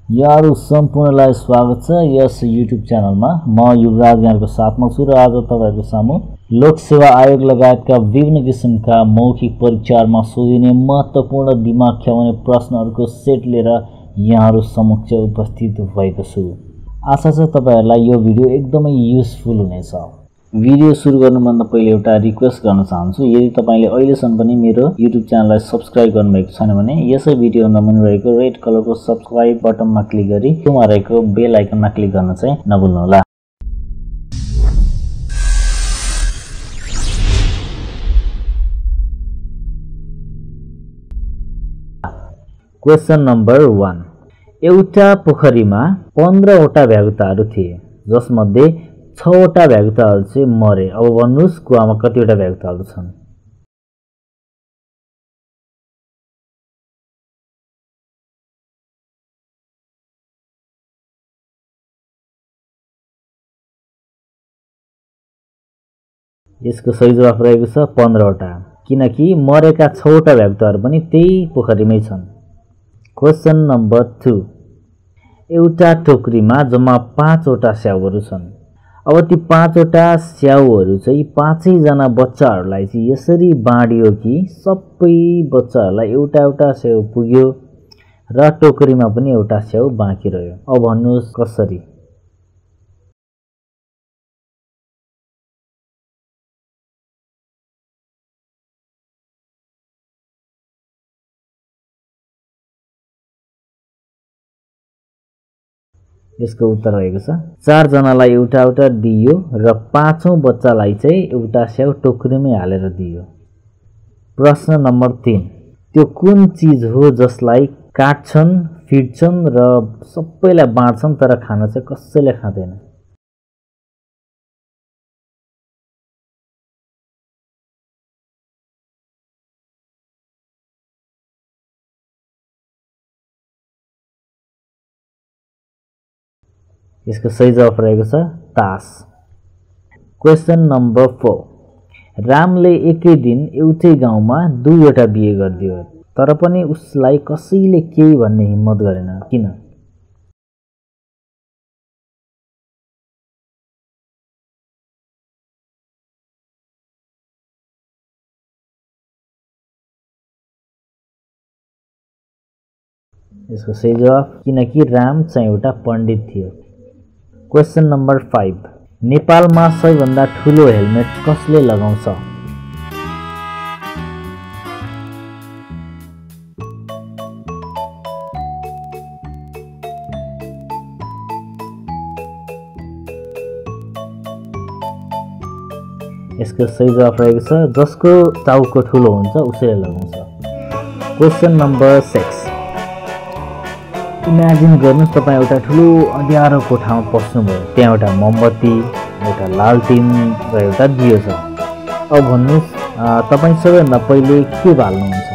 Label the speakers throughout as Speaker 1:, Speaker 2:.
Speaker 1: यहाँहरु सम्पूर्णलाई स्वागत छ यस युट्युब च्यानलमा। म युवराज यहाँको साथमा छु र आज तपाईहरुको सामु लोक सेवा आयोग लगायतका विभिन्न किसिमका मौखिक परीक्षामा सोधिने महत्त्वपूर्ण दिमाग खेलाउने प्रश्नहरुको सेट लिएर यहाँहरु समक्ष उपस्थित भएको छु। आशा छ तपाईहरुलाई यो भिडियो एकदमै युजफुल हुनेछ। भिडियो सुरु गर्नुभन्दा पहिले एउटा रिक्वेस्ट गर्न चाहन्छु, यदि तपाईले अहिलेसम्म पनि मेरो युट्युब च्यानललाई सब्स्क्राइब गर्नुभएको छैन भने यसै भिडियोमा मुनि रहेको रेड कलरको सब्स्क्राइब बटनमा क्लिक गरी त्यहाँ रहेको बेल आइकनमा क्लिक गर्न चाहिँ नभुल्नुहोला। Question number 1। एउटा पोखरीमा 15 वटा भ्यागुताहरू थिए जसमध्ये 6 वटा भ्यागुताहरू चाहिँ मरे। अब भन्नुस् कुवामा कतिवटा भ्यागुताहरू छन्? यसको सही जवाफ रहेको छ 15 वटा, किनकि मरेका 6 वटा भ्यागुताहरू पनि त्यही पोखरीमै छन्। Question number 2। एउटा टोकरीमा जम्मा 5 वटा स्याउहरू छन्। अब ती 5 वटा स्याउहरू चाहिँ 5 जना बच्चाहरूलाई चाहिँ यसरी बाँडियो कि सबै बच्चाहरूलाई एउटा एउटा स्याउ पुग्यो र टोकरीमा पनि एउटा स्याउ बाँकी रह्यो। अब भन्नुहोस् कसरी? यसको उत्तर रहेको छ 4 जनालाई एउटा एउटा दियो र 5औं बच्चालाई चाहिँ एउटा स्याउ टोकरीमै हालेर दियो। प्रश्न नम्बर 3। त्यो कुन चीज हो जसलाई काट्छन्, फिट्छन् र सबैलाई बाँड्छन् तर खान चाहिँ कसैले खाँदैन? यसको सही जवाफ रहेको छ तास। Question number 4। रामले एकै दिन एउटै गाउँमा 2 वटा बिहे गरिदियो तर पनि उसलाई कसैले केही भन्ने हिम्मत गरेन, किन? यसको सही जवाफ किनकि राम चाहिँ एउटा पण्डित थियो। Question number 5। नेपालमा सबैभन्दा ठुलो हेलमेट कसले लगाउँछ? यसको सही जवाफ रहेको छ जसको टाउको ठुलो हुन्छ उसैले लगाउँछ। Question number 6। इमेजिन गर्नुस् तपाईं एउटा ठुलो अँध्यारो कोठामा पस्नुभयो। त्यहाँ एउटा मोमबत्ती, एउटा लालटिन र एउटा दियो छ। अब भन्नुस् तपाईं सबैभन्दा पहिले के बाल्नुहुन्छ?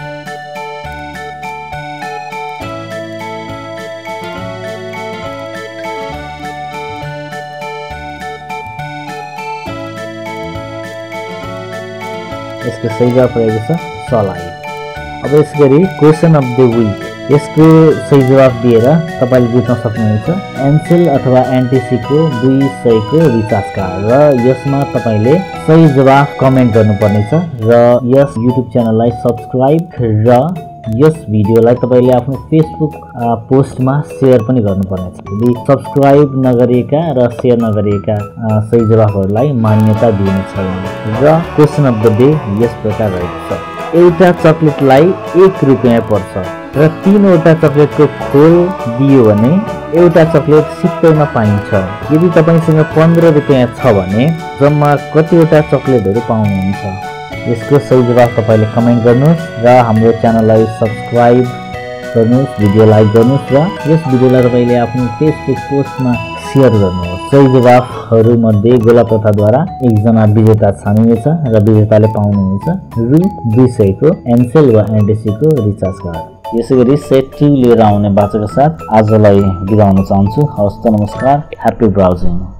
Speaker 1: यसको सही जवाफ रहेको छ सलाई। अब यसगरी क्वेशन अफ द विक। यसको सही जवाफ दिएर तपाईले जित्न सक्नुहुन्छ एनसेल अथवा एनटीसीको 200 को रिचार्ज कार्ड र यसमा तपाईले सही जवाफ कमेन्ट गर्नुपर्नेछ र यस युट्युब च्यानललाई सब्स्क्राइब र यस भिडियोलाई तपाईले आफ्नो फेसबुक पोस्टमा शेयर पनि गर्नुपर्नेछ। यदि सब्स्क्राइब नगरिएका र शेयर नगरिएका सही जवाफहरूलाई मान्यता दिइने छैन। र क्वेशन अफ द डे यस प्रकार रहेको छ। एउटा चकलेटलाई 1 रुपैयाँ पर्छ र 3 वटा चकलेटको खोल दियो भने एउटा चकलेट सित्तैमा पाइन्छ। यदि तपाईसँग 15 रुपैयाँ छ भने जम्मा कतिवटा चकलेटहरू पाउनुहुन्छ? यसको सही जवाफ तपाईले कमेन्ट गर्नुहोस् र हाम्रो च्यानललाई सब्स्क्राइब गर्नुहोस्, भिडियो लाइक गर्नुहोस् र यस भिडियोलाई तपाईले आफ्नो फेसबुक पोस्टमा शेयर गर्नुहोस्। सही जवाफहरूमध्ये गोला प्रथाद्वारा एकजना विजेता छानिनेछ र विजेताले पाउनुहुन्छ रु 200 को एनसेल वा एनटीसीको रिचार्ज कार्ड। यसैगरी सेट 2 लिएर आउने बाचाका साथ आजलाई बिदा हुन चाहन्छु। हवस् त, नमस्कार, ह्यापी ब्राउजिङ।